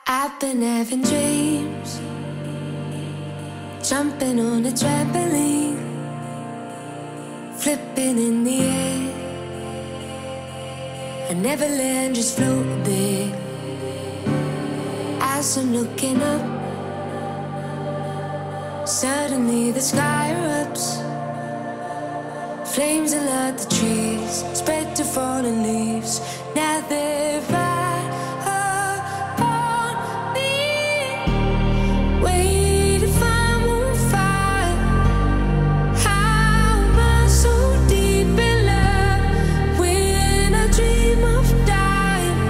I've been having dreams, jumping on a trampoline, flipping in the air. I never land, just float there. As I'm looking up, suddenly the sky erupts. Flames alert the trees, spread to fallen leaves. Now they're right upon me, waiting if I'm on fire. How am I so deep in love when I dream of dying?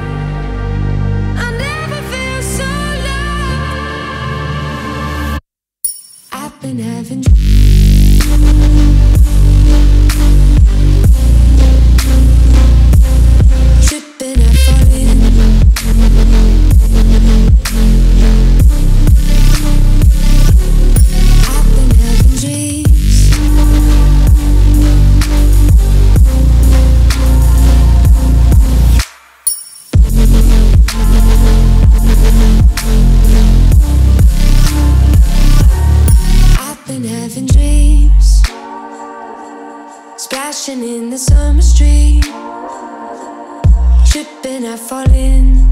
I never feel so loved. I've been having dreams, splashing in the summer stream, tripping, I fall in.